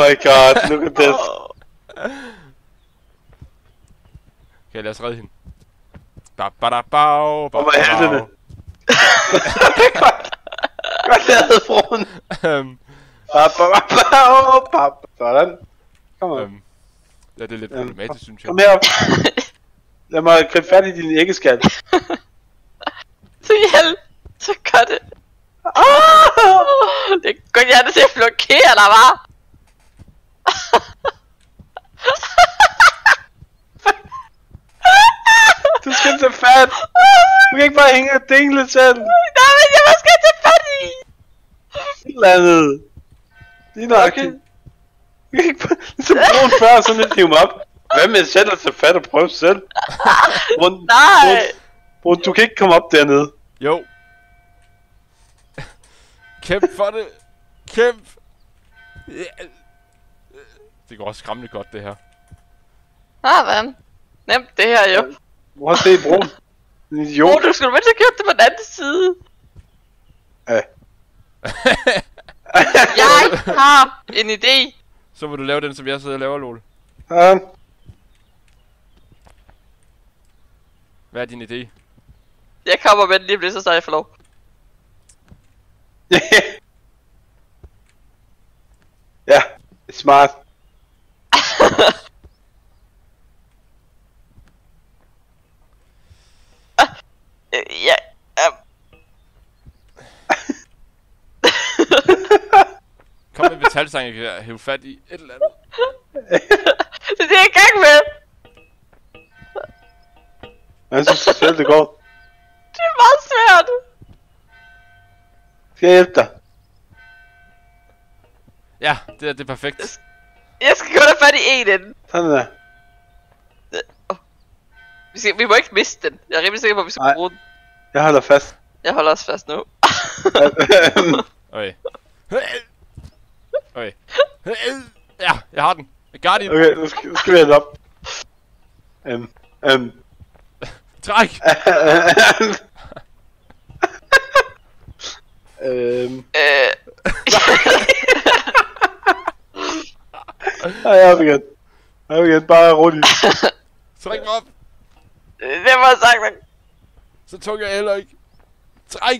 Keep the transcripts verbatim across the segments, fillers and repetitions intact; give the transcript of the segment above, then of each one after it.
my god, look at this. Okay, lad os redde hende. Ba ba da bao, ba Hvor ba er helvede. bao. Godt lavet, fruen. Øhm, Bap, bap, bap, bap. Sådan. Kom on. øhm, ja, det er lidt problematisk, synes jeg. Kom herop. Lad mig gribe fat i din æggeskal. Så hjælp! Så gør det. Oh, det er godt, jeg er nødt til at blokere dig, hva'? Du skal tage fat. Du kan ikke bare hænge og dingle selv. Nej, men jeg skal tage fat i. Et eller andet. Det er nøjagtigt. Du kan ikke bare... Ligesom broen før, sådan lidt hive mig op. Hvad med selv at tage fat og prøve selv? Brun, Nej. Brun, du kan ikke komme op dernede. Jo. Kæmp for det. Kæmp. Det går også skræmmende godt, det her. Ah, hvad? Nemt det her, jo. Hvor er det i broen? En idiot. Åh, du skulle vel have gjort det på den anden side. Ja. Jeg har en idé. Så vil du lave den, som jeg sidder og laver, Lol. Ja. Hvad er din idé? Jeg kommer med den lige så snart jeg får lov. Ja, det er smart. Ja, um. Kom med metalstang, jeg kan hæve fat i et eller andet. Det er det, jeg er i gang med. Jeg synes selv, det går. Det er meget svært. Skal jeg hjælpe dig? Ja, det er, det er perfekt. Jeg skal kun have fat i en ende. Sådan der. Vi, skal, vi må ikke miste den. Jeg er rimelig sikker på, at vi skal Nej. bruge den. Jeg holder fast. Jeg holder også fast nu. Okay. Okay. Ja, jeg har den. Guardian. Okay, nu skal, nu skal vi hælde op. Øhm, øhm. Træk. øhm. Øh. Nej, jeg er op igen. Jeg er op igen, bare roligt. Træk mig op. Det var sagt nok. Så tung jeg heller ikke. Træk.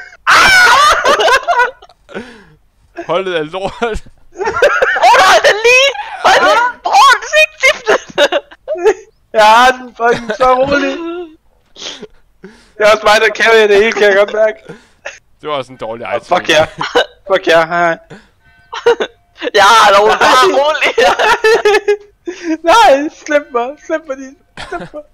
Holdet er lort. Åh, nej, den lige! Hold den! Bror, du skal ikke tipne den! Jeg har den fucking så roligt. Det er også mig, der kan det hele, kan jeg godt mærke. Det var også en dårlig item. Fuck ja. Fuck ja, hej. Jeg har dog bare roligt. Nej, slip mig, slip mig din. Slip mig.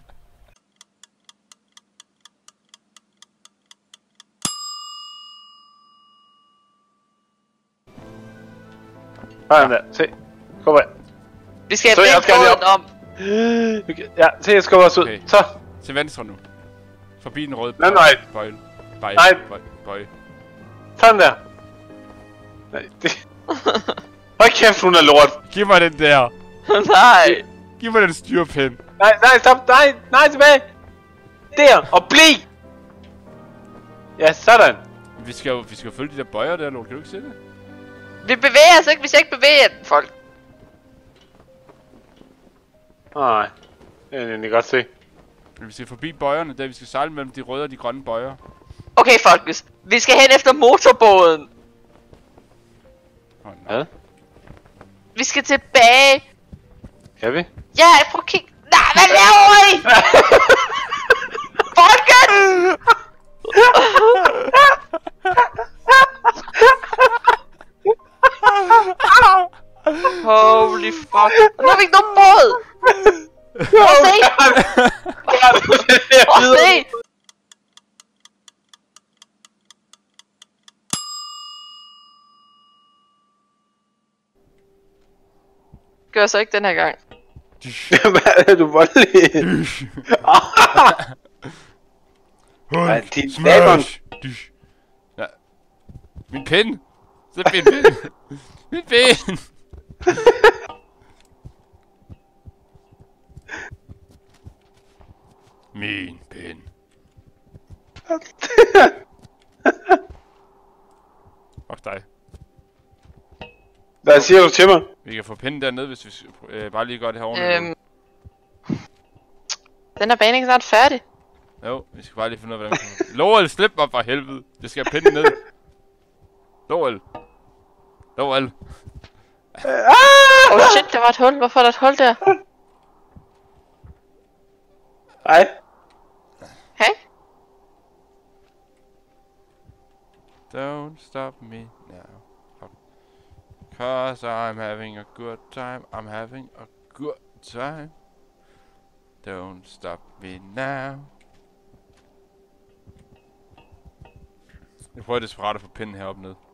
Sådan der, se. Kom her. Vi skal Så have jeg skal lige båden op. om. Okay. Ja, se, jeg skal også ud. Okay. Så. Til venstre nu. Forbi den røde Nej, nej. bøjle. Bøjle. Nej. Bøjle. Bøjle. Sådan der. Nej, det... Hold kæft, hun er lort. Giv mig den der. Nej. Giv mig den styrpind. Nej, nej, stop. Nej, nej, tilbage. Der, og bliv. Ja, sådan. Vi skal jo vi skal jo følge de der bøjer der, Lol. Kan du ikke se det? Vi bevæger os ikke, vi skal ikke bevæge den, folk. Nej, det kan jeg egentlig godt se. Men vi skal forbi bøjerne, der vi skal sejle mellem de røde og de grønne bøjer. Okay, folkens. Vi skal hen efter motorbåden. Oh, Hvad? Vi skal tilbage. Kan vi? Ja, prøv at kigge. Nej, hvad laver I? Folkens! Holy fuck. Nu har vi ikke nogen båd. Prøv at se. Prøv at se. Gør så ikke den her gang. Hvad er du voldelig? Ej, din bacon. Ja. Min pind. Så min pind. Min pind. Min pind. Fuck dig. Hvad siger du til mig? Vi kan få pinden dernede, hvis vi øh, bare lige gør det her ordentligt. Øhm. Den er banen ikke snart færdig. Jo, vi skal bare lige finde ud af, hvordan vi kan... Lowell, slip mig for helvede. Det skal have pinden ned. Lowell. Lowell. Åh oh shit, der var et hul. Hvorfor er der et hul der? Hej. Hej. Don't stop me now. Cause I'm having a good time. I'm having a good time. Don't stop me now. Jeg prøver desperat at få pinden heroppe ned.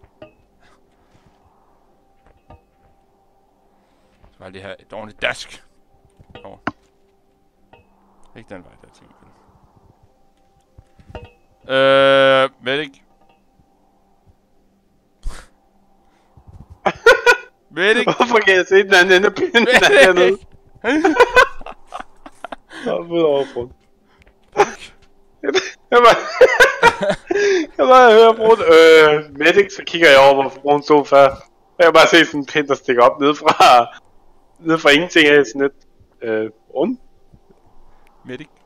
Så bare lige have et ordentligt dask. Over. Ikke den vej, der tænker jeg. Øh, medic. Medic. Hvorfor kan jeg se den anden ende af pinden der hernede? Op ud over front. Jeg bare... Jeg bare hører front. Øh, medic, så kigger jeg over, hvor front stod før. Jeg kan bare se sådan en pind, der stikker op ned fra... Ned fra ingenting af sådan et... Øh, rund. Medic.